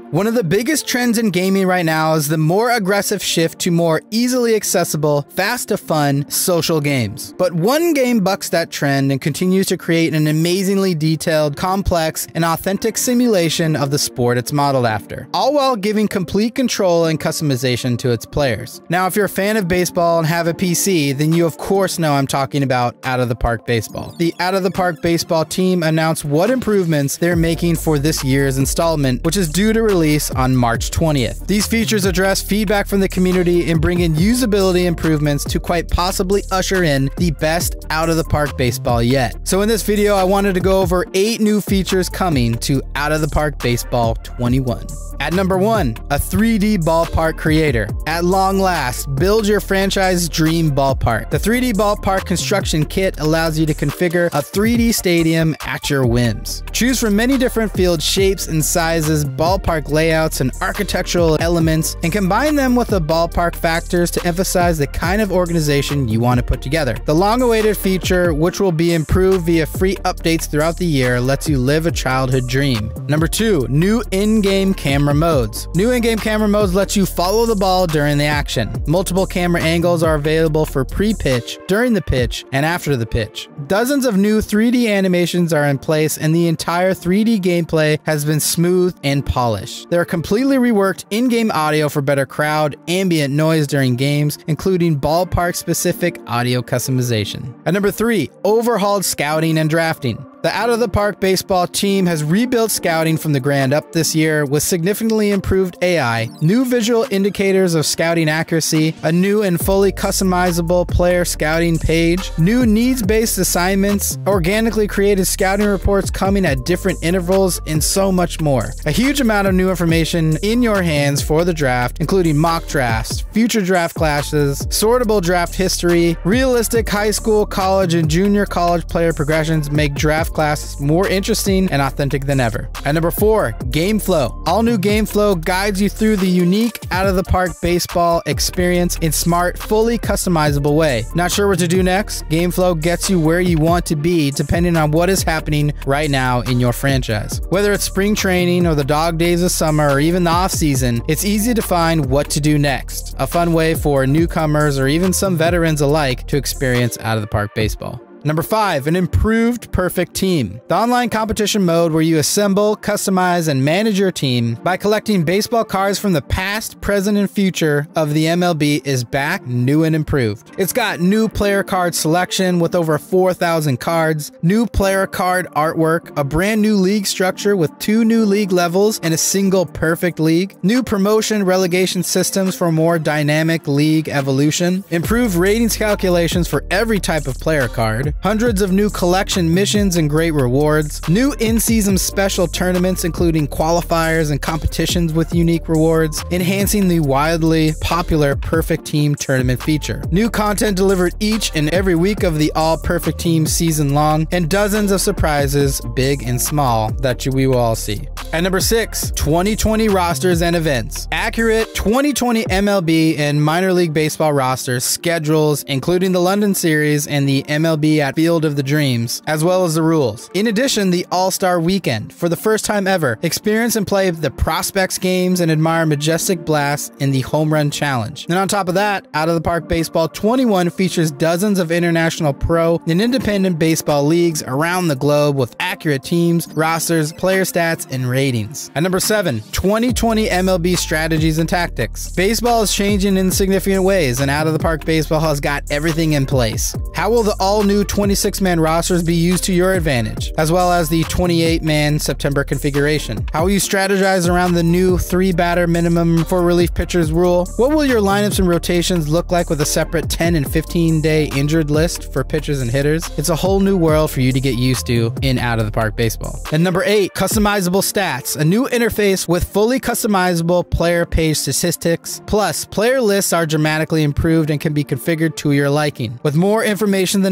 One of the biggest trends in gaming right now is the more aggressive shift to more easily accessible, fast to fun, social games. But one game bucks that trend and continues to create an amazingly detailed, complex, and authentic simulation of the sport it's modeled after, all while giving complete control and customization to its players. Now, if you're a fan of baseball and have a PC, then you of course know I'm talking about Out of the Park Baseball. The Out of the Park Baseball team announced what improvements they're making for this year's installment, which is due to release on March 20th. These features address feedback from the community and bring in usability improvements to quite possibly usher in the best Out of the Park Baseball yet. So in this video, I wanted to go over 8 new features coming to Out of the Park Baseball 21. At number 1, a 3D ballpark creator. At long last, build your franchise dream ballpark. The 3D ballpark construction kit allows you to configure a 3D stadium at your whims. Choose from many different field shapes and sizes, ballpark layouts, and architectural elements, and combine them with the ballpark factors to emphasize the kind of organization you want to put together. The long-awaited feature, which will be improved via free updates throughout the year, lets you live a childhood dream. Number 2, new in-game camera modes. New in-game camera modes let you follow the ball during the action. Multiple camera angles are available for pre-pitch, during the pitch, and after the pitch. Dozens of new 3D animations are in place, and the entire 3D gameplay has been smoothed and polished. There are completely reworked in-game audio for better crowd, ambient noise during games, including ballpark-specific audio customization. At number 3, overhauled scouting and drafting. The Out of the Park Baseball team has rebuilt scouting from the ground up this year with significantly improved AI, new visual indicators of scouting accuracy, a new and fully customizable player scouting page, new needs-based assignments, organically created scouting reports coming at different intervals, and so much more. A huge amount of new information in your hands for the draft, including mock drafts, future draft classes, sortable draft history, realistic high school, college, and junior college player progressions make draft classes more interesting and authentic than ever. At number 4, Game Flow. All new Game Flow guides you through the unique Out of the Park Baseball experience in smart, fully customizable way. Not sure what to do next? Game Flow gets you where you want to be depending on what is happening right now in your franchise. Whether it's spring training or the dog days of summer or even the off season, it's easy to find what to do next. A fun way for newcomers or even some veterans alike to experience Out of the Park Baseball. Number 5, an improved perfect team. The online competition mode where you assemble, customize, and manage your team by collecting baseball cards from the past, present, and future of the MLB is back, new and improved. It's got new player card selection with over 4,000 cards, new player card artwork, a brand new league structure with 2 new league levels and a single perfect league, new promotion relegation systems for more dynamic league evolution, improved ratings calculations for every type of player card, hundreds of new collection missions and great rewards, new in-season special tournaments including qualifiers and competitions with unique rewards, enhancing the wildly popular Perfect Team tournament feature, new content delivered each and every week of the All Perfect Team season long, and dozens of surprises, big and small, that we will all see. At number 6, 2020 rosters and events. Accurate 2020 MLB and minor league baseball rosters, schedules, including the London series and the MLB at Field of the Dreams, as well as the rules. In addition, the All-Star Weekend. For the first time ever, experience and play the Prospects games and admire majestic blasts in the Home Run Challenge. And on top of that, Out of the Park Baseball 21 features dozens of international pro and independent baseball leagues around the globe with accurate teams, rosters, player stats, and ratings. At number 7, 2020 MLB strategies and tactics. Baseball is changing in significant ways, and Out of the Park Baseball has got everything in place. How will the all-new 26-man rosters be used to your advantage, as well as the 28-man September configuration? How will you strategize around the new 3-batter minimum for relief pitchers rule? What will your lineups and rotations look like with a separate 10 and 15-day injured list for pitchers and hitters? It's a whole new world for you to get used to in Out of the Park Baseball. And number 8, customizable stats. A new interface with fully customizable player page statistics, plus player lists are dramatically improved and can be configured to your liking. With more information than ever,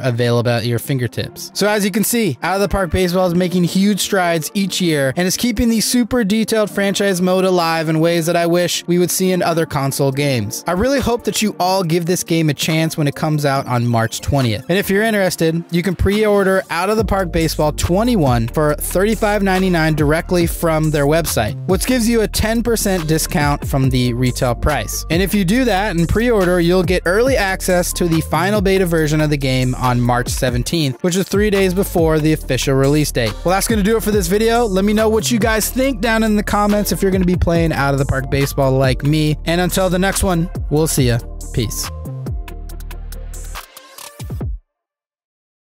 available at your fingertips. So as you can see, Out of the Park Baseball is making huge strides each year and is keeping the super detailed franchise mode alive in ways that I wish we would see in other console games. I really hope that you all give this game a chance when it comes out on March 20th. And if you're interested, you can pre-order Out of the Park Baseball 21 for $35.99 directly from their website, which gives you a 10% discount from the retail price. And if you do that and pre-order, you'll get early access to the final beta version of the game on March 17th, which is 3 days before the official release date. Well, that's going to do it for this video. Let me know what you guys think down in the comments if you're going to be playing Out of the Park Baseball like me. And until the next one, we'll see ya. Peace.